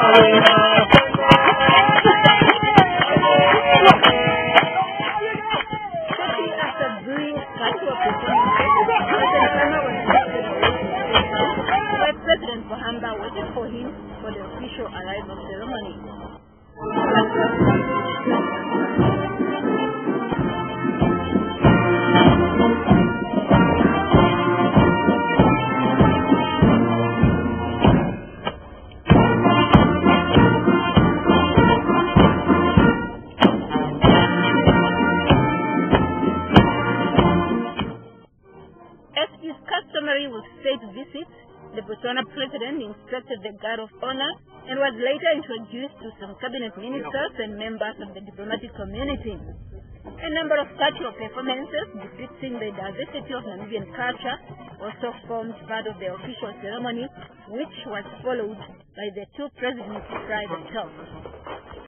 President Mahamba waited for him for the official arrival ceremony. As is customary with state visits, the Botswana president instructed the guard of honor and was later introduced to some cabinet ministers and members of the diplomatic community. A number of cultural performances depicting the diversity of Namibian culture also formed part of the official ceremony, which was followed by the two presidents' private talks.